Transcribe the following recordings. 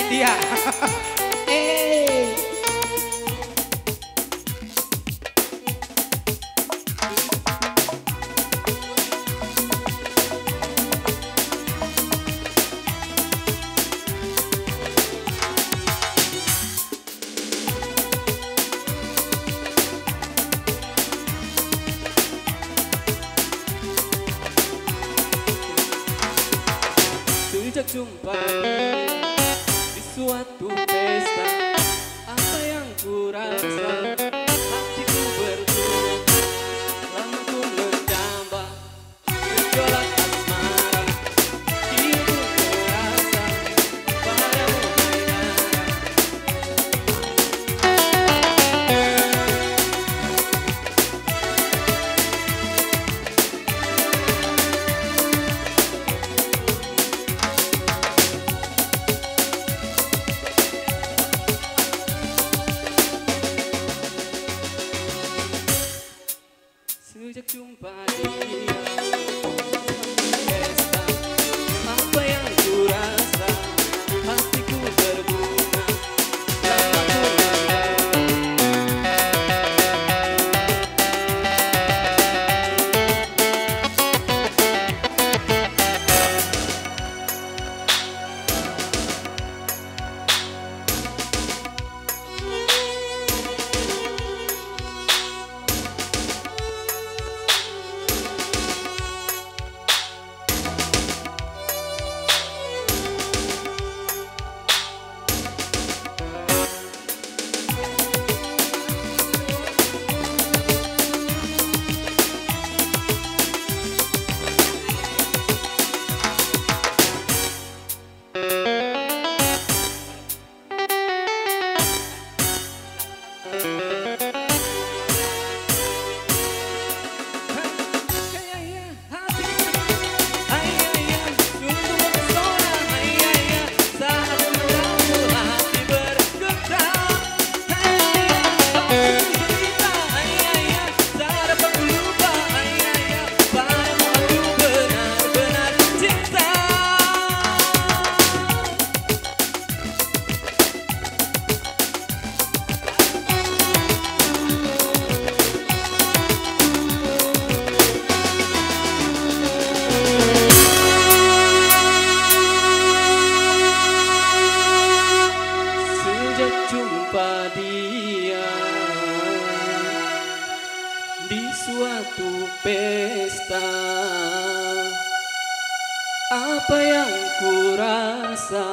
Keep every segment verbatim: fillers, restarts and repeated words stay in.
Iya. Eh. Sejak jumpa di suatu pesta, apa yang ku rasa, hatiku berbunga, lama ku menambah gejolak asmara, diriku merasa padamu menara. Sejak jumpa dia pesta, apa yang ku rasa, hatiku berbunga, lama ku jumpa dia di suatu pesta, apa yang ku rasa,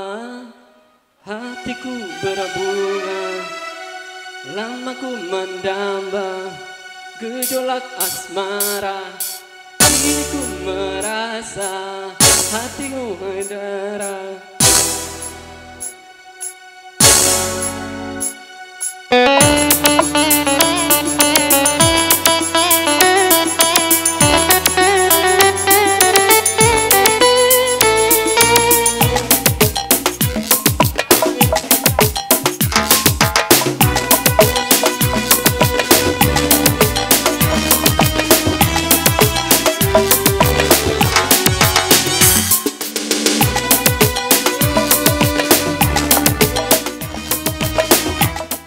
hatiku berbunga, lama ku mendamba gejolak asmara, diriku merasa hatiku mendera.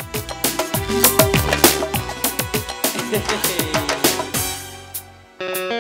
Hehehe.